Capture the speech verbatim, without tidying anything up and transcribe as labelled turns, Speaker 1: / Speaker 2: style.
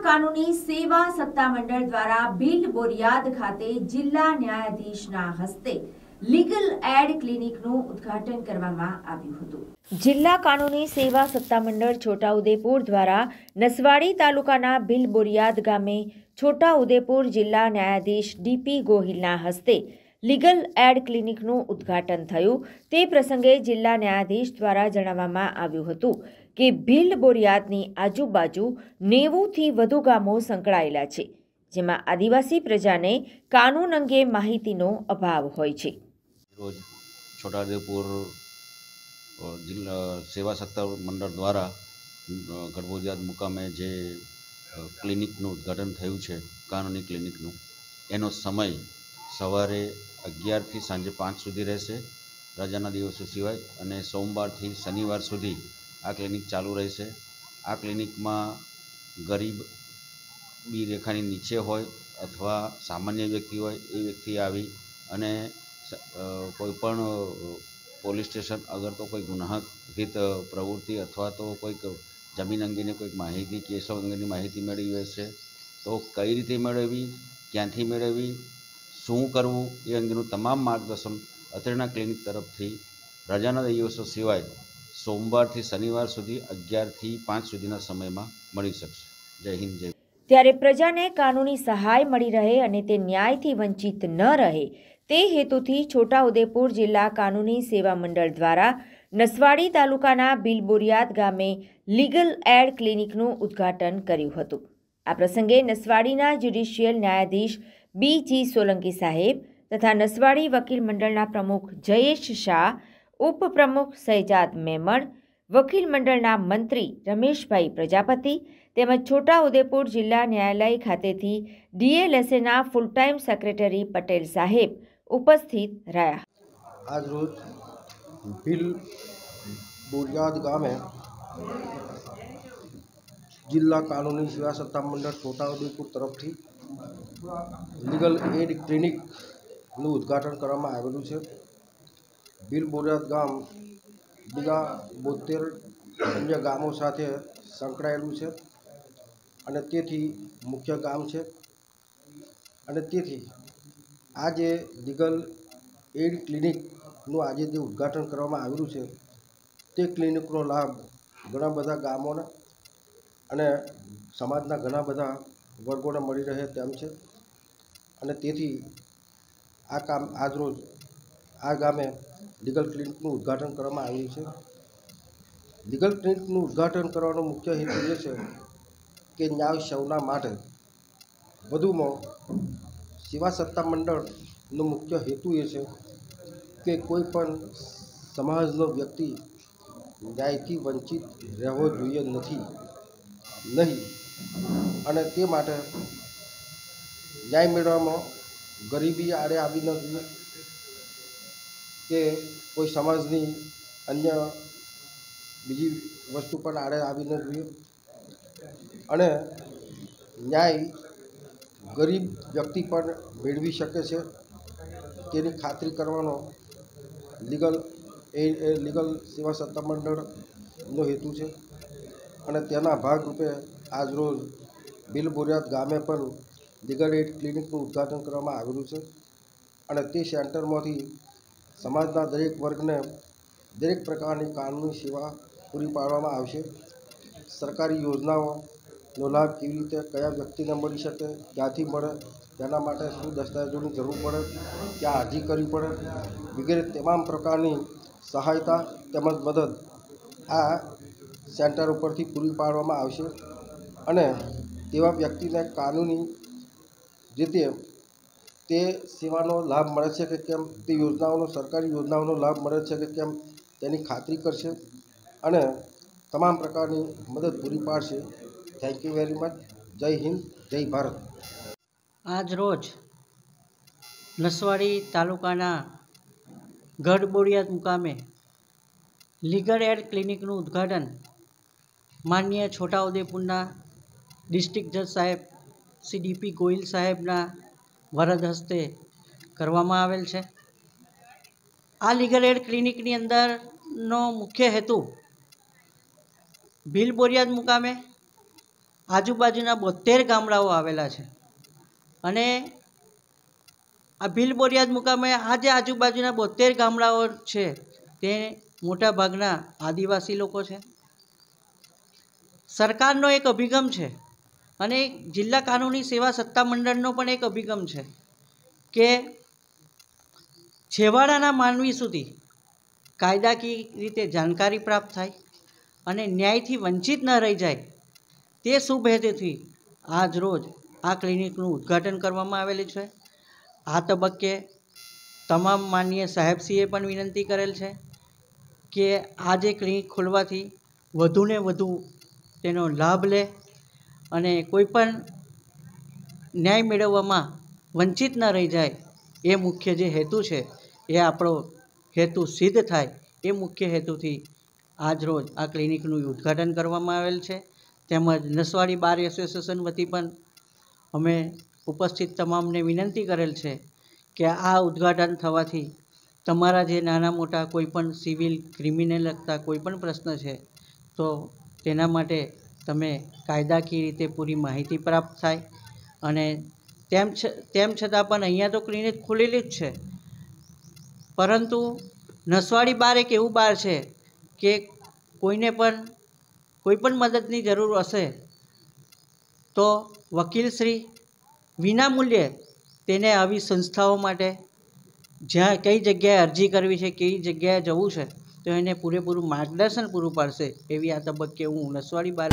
Speaker 1: કાનૂની સેવા સત્તામંડળ દ્વારા ભીલ બોરિયાદ ખાતે જિલ્લા ન્યાયાધીશના હસ્તે લીગલ એડ ક્લિનિકનું ઉદ્ઘાટન કરવામાં આવ્યું હતું। જિલ્લા કાનૂની સેવા સત્તામંડળ છોટાઉદેપુર દ્વારા નસવાડી તાલુકાના ભીલ બોરિયાદ ગામે છોટાઉદેપુર જિલ્લા ન્યાયાધીશ ડીપી ગોહિલના હસ્તે લીગલ એડ ક્લિનિકનું ઉદ્ઘાટન થયું। તે પ્રસંગે જિલ્લા ન્યાયાધીશ દ્વારા જણાવવામાં આવ્યું હતું કે ભીલ બોરિયાદની આજુબાજુ નેવુંથી વધુ ગામો સંકળાયેલા છે, જેમાં આદિવાસી પ્રજાને કાનૂન અંગે માહિતીનો અભાવ હોય છે।
Speaker 2: રોજ છોટાઉદેપુર જિલ્લા સેવા સત્તા મંડળ દ્વારા ગઢબોરિયાદ મુકામે જે ક્લિનિકનું ઉદ્ઘાટન થયું છે, કાનૂની ક્લિનિકનું, એનો સમય સવારે અગિયારથી સાંજે પાંચ સુધી રહેશે, રજાના દિવસો સિવાય, અને સોમવારથી શનિવાર સુધી આ ક્લિનિક ચાલુ રહેશે। આ ક્લિનિકમાં ગરીબી રેખાની નીચે હોય અથવા સામાન્ય વ્યક્તિ હોય એ વ્યક્તિ આવી અને કોઈ પણ પોલીસ સ્ટેશન અગર તો કોઈ ગુનાહિત પ્રવૃત્તિ અથવા તો કોઈક જમીન અંગેની કોઈક માહિતી, કેસો અંગેની માહિતી મેળવી હોય છે તો કઈ રીતે મેળવવી, ક્યાંથી મેળવવી, શું કરવું એ અંગેનું તમામ માર્ગદર્શન અત્રેના ક્લિનિક તરફથી રજાના દિવસો સિવાય સોમવારથી શનિવાર સુધી અગિયારથી પાંચ સુધીના સમયમાં મળી શકશે। જય હિન્દ, જય।
Speaker 1: ત્યારે પ્રજાને કાનૂની સહાય મળી રહે અને તે ન્યાયથી વંચિત ન રહે તે હેતુથી છોટાઉદેપુર જિલ્લા કાનૂની સેવા મંડળ દ્વારા નસવાડી તાલુકાના ભીલ બોરિયાદ ગામે લીગલ એડ ક્લિનિકનું ઉદ્ઘાટન કર્યું હતું। આ પ્રસંગે નસવાડીના જ્યુડિશિયલ ન્યાયાધીશ બી જી સોલંકી સાહેબ તથા નસવાડી વકીલ મંડળના પ્રમુખ જયેશ શાહ, ઉપપ્રમુખ સૈજાદ મેમણ, વકીલ મંડળના મંત્રી રમેશભાઈ પ્રજાપતિ તેમજ છોટાઉદેપુર જિલ્લા ન્યાયાલય ખાતેથી ડીએલએસએના ફૂલ ટાઈમ સેક્રેટરી પટેલ સાહેબ ઉપસ્થિત રહ્યા।
Speaker 3: આજ રોજ ભીલ બોરિયાદ ગામે જિલ્લા કાનૂની સેવા સત્તા મંડળ છોટાઉદેપુર તરફથી લીગલ એડ ક્લિનિકનું ઉદ્ઘાટન કરવામાં આવેલું છે। ભીલ બોરિયાદ ગામ બીજા બોતેર અન્ય ગામો સાથે સંકળાયેલું છે અને તેથી મુખ્ય ગામ છે અને તેથી આ જે લીગલ એડ ક્લિનિકનું આજે જે ઉદ્ઘાટન કરવામાં આવેલું છે તે ક્લિનિકનો લાભ ઘણા બધા ગામોને અને સમાજના ઘણા બધા વર્ગોને મળી રહે તેમ છે અને તેથી આ કામ આજરોજ આ ગામે લીગલ ક્લિનિકનું ઉદ્ઘાટન કરવામાં આવ્યું છે। લીગલ ક્લિનિકનું ઉદ્ઘાટન કરવાનો મુખ્ય હેતુ એ છે કે ન્યાય સૌના માટે। વધુમાં સેવા સત્તા મંડળનો મુખ્ય હેતુ એ છે કે કોઈ પણ સમાજનો વ્યક્તિ ન્યાયથી વંચિત રહેવો જોઈએ નથી નહીં અને તે માટે ન્યાય મેળવવામાં ગરીબી આડે આવી ન જોઈએ કે કોઈ સમાજની અન્ય બીજી વસ્તુ પણ આડે આવી ન જોઈએ અને ન્યાય ગરીબ વ્યક્તિ પણ મેળવી શકે છે તેની ખાતરી કરવાનો લીગલ એ લીગલ સેવા સત્તા મંડળનો હેતુ છે અને તેના ભાગરૂપે આજરોજ ભીલ બોરિયાદ ગામે પણ લીગલ એડ ક્લિનિકનું ઉદ્ઘાટન કરવામાં આવેલું છે અને તે સેન્ટરમાંથી સમાજના દરેક વર્ગને દરેક પ્રકારની કાનૂની સેવા પૂરી પાડવામાં આવશે। સરકારી યોજનાઓનો લાભ કેવી રીતે કયા વ્યક્તિને મળી શકે, ક્યાંથી મળે, તેના માટે શું દસ્તાવેજોની જરૂર પડે, ક્યાં અરજી કરવી પડે વગેરે તમામ પ્રકારની સહાયતા તેમજ મદદ આ સેન્ટર ઉપરથી પૂરી પાડવામાં આવશે અને તેવા વ્યક્તિને કાનૂની રીતે તે સેવાનો લાભ મળે છે કે કેમ, તે યોજનાઓનો સરકારી યોજનાઓનો લાભ મળે છે કે કેમ તેની ખાતરી કરશે અને તમામ પ્રકારની મદદ પૂરી પાડશે। Thank you very much. જય હિન્દ, જય ભારત।
Speaker 4: આજ રોજ નસવાડી તાલુકાના ગઢ બોરિયાદ મુકામે લીગલ એડ ક્લિનિકનું ઉદ્ઘાટન માનનીય છોટાઉદેપુરના ડિસ્ટ્રિક્ટ જજ સાહેબ શ્રી ડીપી ગોહિલ સાહેબના વરદ હસ્તે કરવામાં આવેલ છે। આ લીગલ એડ ક્લિનિકની અંદરનો મુખ્ય હેતુ ભીલ બોરિયાદ મુકામે આજુબાજુના બોતેર ગામડાઓ આવેલા છે અને આ ભીલ બોરિયાદ મુકામે આ જે આજુબાજુના બોતેર ગામડાઓ છે તે મોટા ભાગના આદિવાસી લોકો છે. સરકારનો એક અભિગમ છે અને જિલ્લા કાનૂની સેવા સત્તા મંડળનો પણ એક અભિગમ છે કે છેવાડાના માનવી સુધી કાયદાકીય રીતે જાણકારી પ્રાપ્ત થાય અને ન્યાયથી વંચિત ન રહી જાય તે શુભ હેતુથી આજ રોજ આ ક્લિનિકનું ઉદ્ઘાટન કરવામાં આવેલું છે. આ તબક્કે તમામ માનનીય સાહેબશ્રીએ પણ વિનંતી કરેલ છે કે આ જે ક્લિનિક ખોલવાથી વધુને વધુ તેનો લાભ લે અને કોઈપણ ન્યાય મેળવવામાં વંચિત ન રહી જાય એ મુખ્ય જે હેતુ છે એ આપણો હેતુ સિદ્ધ થાય એ મુખ્ય હેતુથી આજ રોજ આ ક્લિનિકનું ઉદ્ઘાટન કરવામાં આવેલ છે. તેમજ નસવાડી બાર એસોસિએશન વતી પણ અમે ઉપસ્થિત તમામને વિનંતી કરેલ છે કે આ ઉદ્ઘાટન થવાથી તમારા જે નાના મોટા કોઈપણ સિવિલ ક્રિમિનલ લગતા કોઈપણ પ્રશ્ન છે તો તેના માટે તમે કાયદાકીય રીતે પૂરી માહિતી પ્રાપ્ત થાય અને તેમ છ તેમ છતાં પણ અહીંયા તો ક્લિનિક ખુલેલી જ છે, પરંતુ નસવાડી બાર એક એવું બાર છે કે કોઈને પણ કોઈપણ મદદની જરૂર હશે તો વકીલશ્રી વિના મૂલ્યે તેને આવી સંસ્થાઓ માટે જ્યાં કઈ જગ્યાએ અરજી કરવી છે, કઈ જગ્યાએ જવું છે તો એને પૂરેપૂરું માર્ગદર્શન પૂરું પાડશે એવી આ તબક્કે હું નસવાડી બાર